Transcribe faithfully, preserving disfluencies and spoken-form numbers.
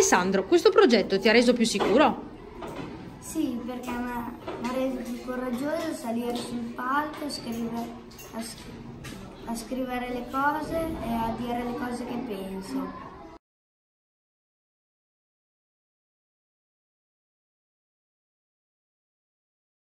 Alessandro, questo progetto ti ha reso più sicuro? Sì, perché mi ha mi ha reso più coraggioso salire sul palco, scrivere, a, a scrivere le cose e a dire le cose che penso.